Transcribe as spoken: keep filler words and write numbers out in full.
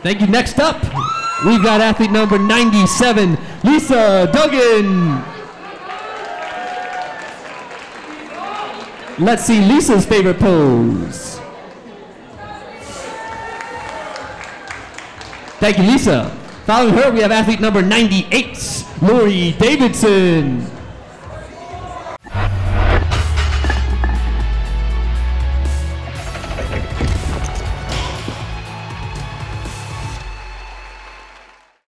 Thank you. Next up, we've got athlete number ninety-seven, Lisa Duggan. Let's see Lisa's favorite pose. Thank you, Lisa. Following her, we have athlete number ninety-eight, Lori Davidson.